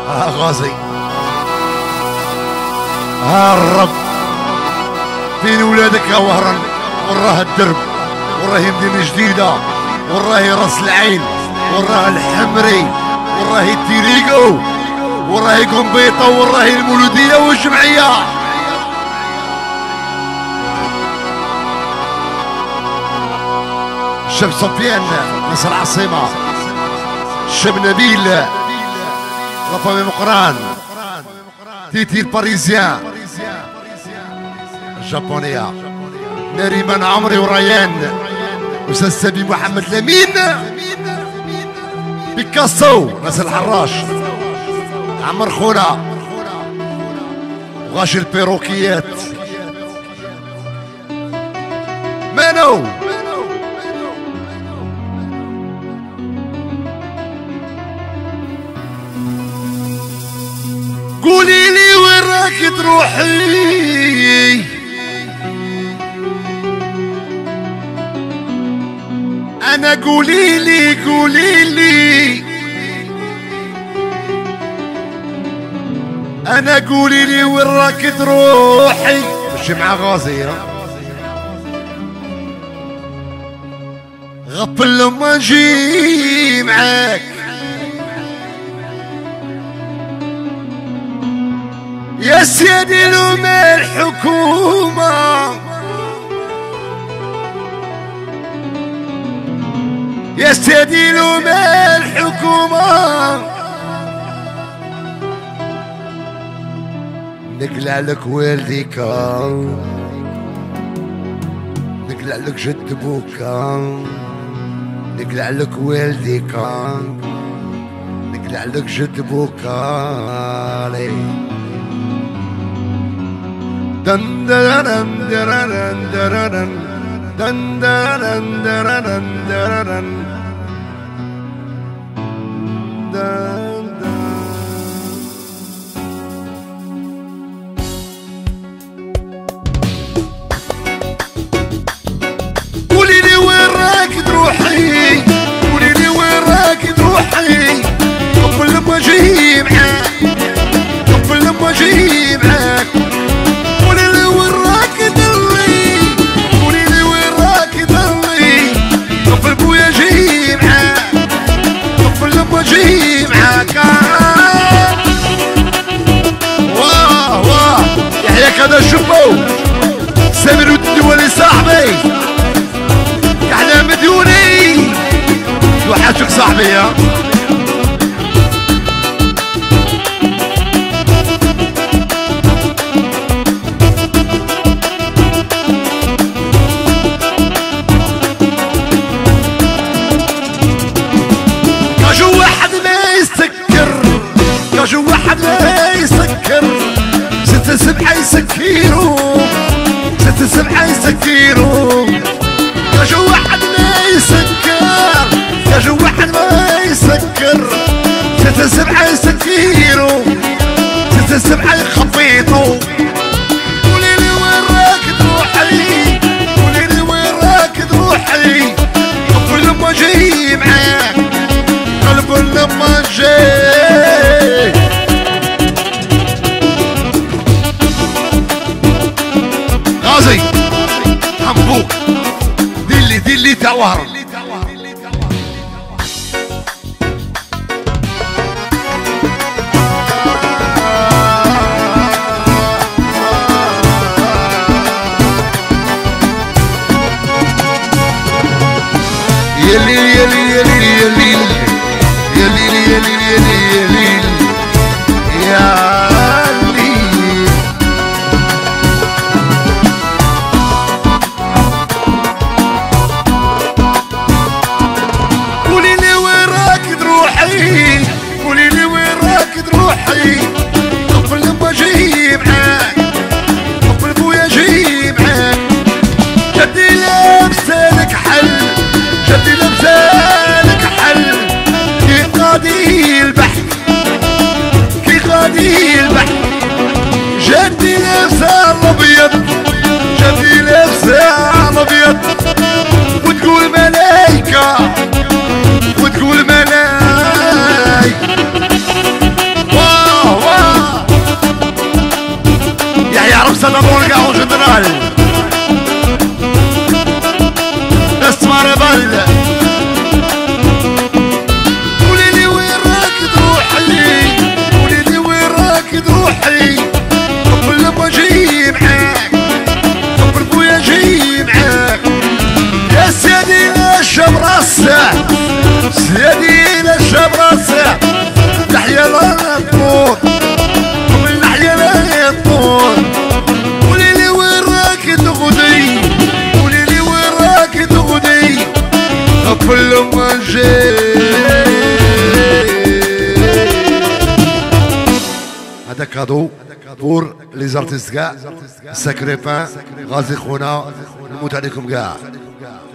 غازي الرب فين ولادك يا وهران؟ وراه الدرب، وراه مدينة جديدة، وراه راس العين، وراه الحمري، وراه التيريقو، وراه قنبيطة، وراه المولودية والجمعية. الشاب سفيان ناس العاصمة، الشاب نبيل لافامي مقران، تيتي الباريزيان الجابونية، نريمان عمري وريان، أستاذ سامي محمد لمين، بيكاسو ناس الحراش، عمر خونا وغاشي البيروكيات، مانو قولي لي وين راك تروحي، انا قولي لي انا قولي لي وين راك تروحي. مشي مع غازي غفل لما نجي معاك، يا سيدي لوم الحكومة، يا سيدي لوم الحكومة، نقلع لك والديك، نقلع لك جد بوك، نقلع لك والديك، نقلع لك جد بوك. دن درن درن درن دن درن درن درن دن. قولي لي وين راك تروحي، قولي لي وين راك تروحي، قبل لما اجي معاك، قبل لما اجي معاك. جي معاك واه واه يحيى كذا شوفو سامر والدولي صاحبي يحيى مديوني وحشك صاحبي يا كاجو واحد ما يسكر، ستة سبعة يسكروا، ستة سبعة يسكروا. كاجو واحد ما يسكر، كاجو واحد ما يسكر، ستة سبعة يسكروا، ستة سبعة يخبيطوا. قولي لي وين راك تروحي، قولي لي وين راك تروحي، قبل لما جاي معاك، قبل لما جاي. غازي حنبوك دلي توهر. يلي يلي يلي يلي يلي يلي يلي يلي يا قولي لي وين راك تروحي، قبل لما جاي معاك، قبل بويا جاي معاك. جدي لابسالك حل، جدي لابسالك حل، كي قاضي البحر، كي قاضي البحر. جدي لابسه الابيض، جدي لابسه الابيض، وتقول ملايكة، وتقول ملايكة. دابور كاع وجنرال اسمر بل قوليلي وين راك تروحي قوليلي وين راك تروحي قبل ما جاي معاك قبل بويا جاي معاك يا سيدي الشاب راسه سيدي الشاب راسه تحيا الطول قبل نحيا الطول قوليلي وين راك تغدي قوليلي وين راك تغدي قبل ما جاي. هذا كادو بور لي زارتيست كاع ساكري بان غازي خونا نموت عليكم كاع.